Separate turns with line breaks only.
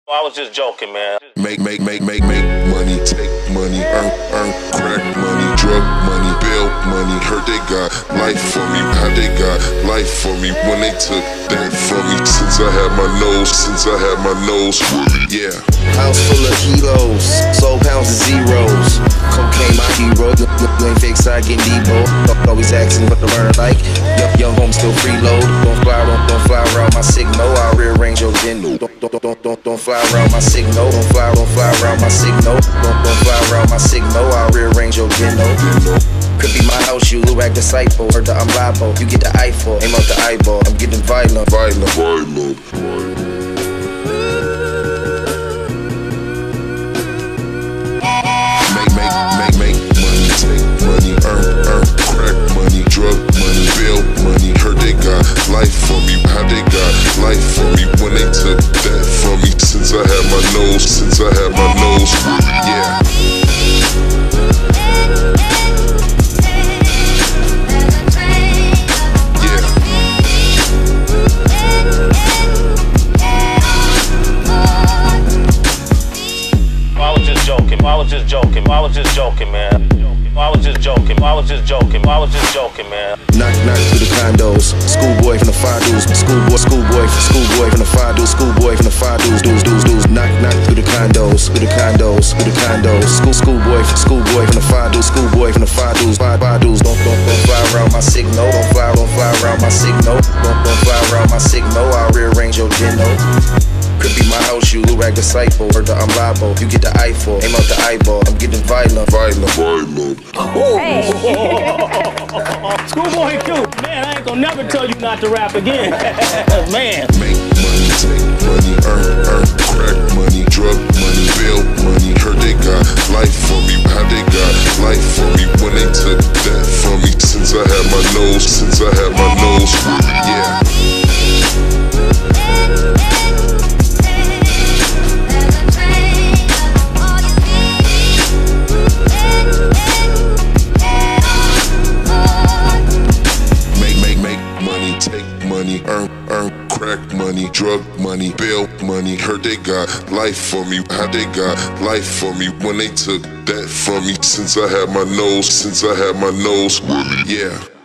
I was just joking, man.
Make money, take money, earn crack money, drug money, bail money. Heard they got life for me, how they got life for me when they took that from me. Since I had my nose, yeah.
House full of kilos, soul pounds of zeros. Cocaine my hero, you ain't fake side getting Debo. Always asking what to learn like. Young home still freeload. Don't fly around my signal. I'll rearrange your geno. Don't fly around my signal. Don't fly around my signal. Don't fly around my signal. I'll rearrange your geno. Could be my house, you look like disciple. Heard that I'm liable, you get the eyeball. Aim out the eyeball, I'm getting violent.
Make money, take money, earn crack money, drug money, bail money. Heard they got life for me, how they got life for me when they took that from me. Since I had my nose, yeah.
I was just joking, man. I was just joking, man.
Knock through the condos. Schoolboy from the five dudes. Schoolboy from the five dudes. Schoolboy from the five dudes. Knock through the condos. Schoolboy from the five dudes. Schoolboy from the five dudes. Five dudes. Don't fly around my signal. Don't fly around my signal. Don't fly around my signal. I'll rearrange your geno. Could be my house, you look like disciple. Heard that I'm liable, you get the eyeball. Aim out the eyeball, I'm getting violent.
Hey. Schoolboy too. Man, I ain't gonna never tell you not to rap again. Man.
Make money, take money, earn crack money, drug money, bail money. Heard they got life for me, how they got life for me when they took that from me. Since I had my nose, yeah. Money, earn crack money, drug money, bail money. Heard they got life for me, how they got life for me when they took that from me. Since I had my nose, yeah.